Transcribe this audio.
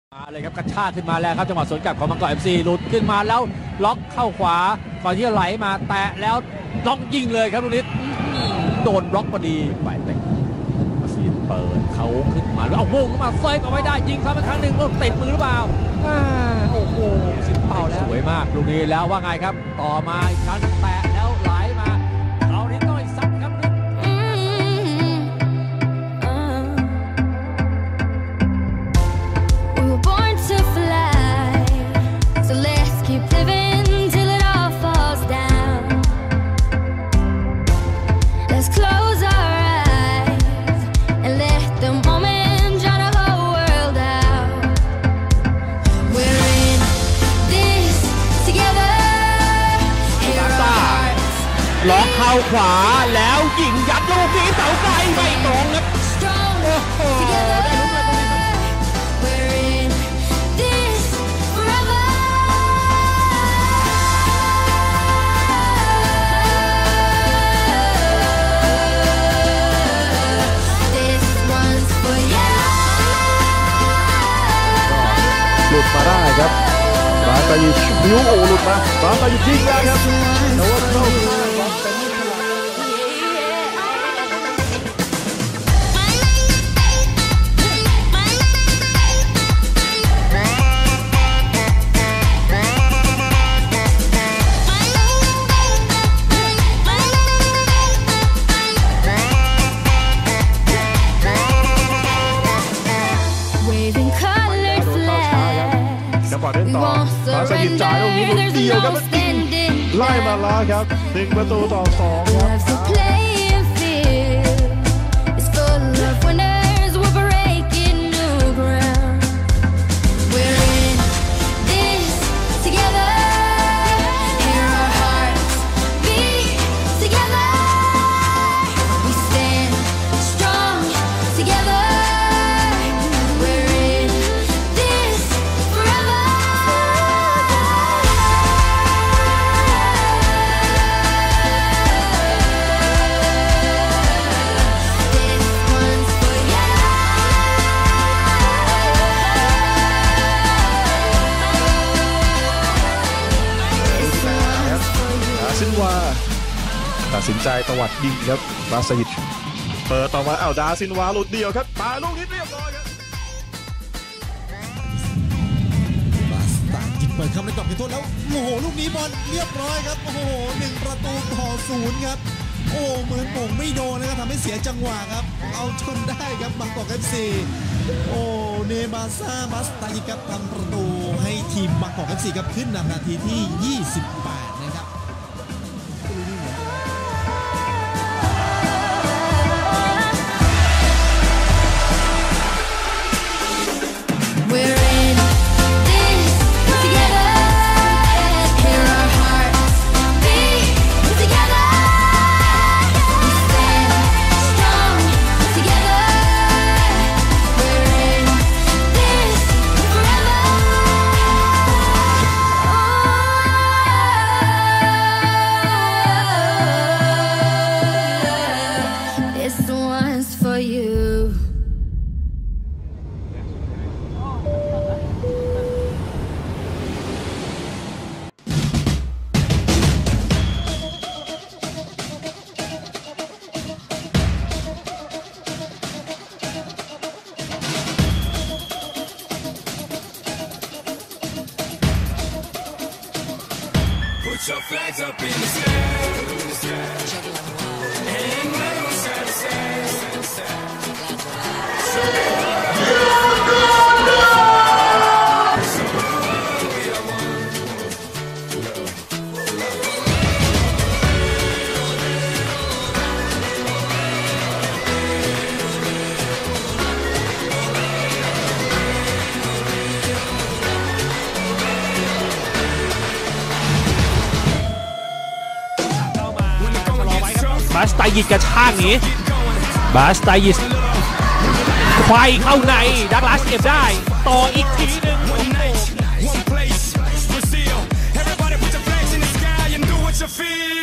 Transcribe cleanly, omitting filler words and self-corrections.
มาเลยครับกระชากขึ้นมาแล้วครับจังหวะสวนกลับของมังกร FC หลุดขึ้นมาแล้วล็อกเข้าขวาก่อนที่จะไหลมาแตะแล้วล็อกยิงเลยครับลูกนี้โดนบล็อกพอดีไปเตะมาซีนเปิดเขาขึ้นมาแล้วเอาวงเข้ามาเซฟเอาไว้ได้ยิงซ้ำอีกครั้งหนึ่งติดมือหรือเปล่าโอ้โหสินเป่าแล้วสวยมากลูกนี้แล้วว่าไงครับต่อมาอีกครั้งแตะแล้วไหลมาเรานี่ต้องซัดครับล็อกเข้าขวาแล้วยิงยัดลูกนี้เสาไกลไม่ตรงครับโอ้โหได้ลุ้นเลยตรงนี้หลุดมาได้ครับบาตายิชบิวโอหลุดมาบาตายิชยิงได้ครับแต่ว่าเข้าบอลเป็นไม่ถนัดจังหวะเดินต่อบาสยิบจ่ายตรงนี้ลูกเดียวครับไล่มาแล้วครับ1-2ครับซินวาตัดสินใจตวัดยิงครับบาสยิชเปิดต่อมาดาซินวาหลุดเดียวครับปาลูกนี้เรียบร้อยครับบาสยิงเปิดคำในกรอบเขตโทษแล้วโอ้โหลูกนี้บอลเรียบร้อยครับโอ้โห1-0ครับโอ้เหมือนโป่งไม่โดนนะครับทำให้เสียจังหวะครับเอาจนได้ครับบางกอก FC โอ้เนบาซ่าบัสตายิกับทำประตูให้ทีมบางกอก FC ครับขึ้นนำนาทีที่28นะครับ Put your flags up in the sky. And wave side to side. บาสไตยิชกระชากหนีบาสไตยิชไขว้เข้าในดักลาสเก็บได้ต่ออีกทีหนึ่ง Everybody put your flags in the sky and do what you feel.